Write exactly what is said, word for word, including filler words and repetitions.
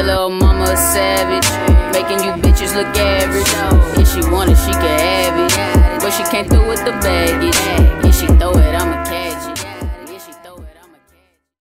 little mama a savage, making you bitches look average. If she want it, she can have it, but she came through with the baggage.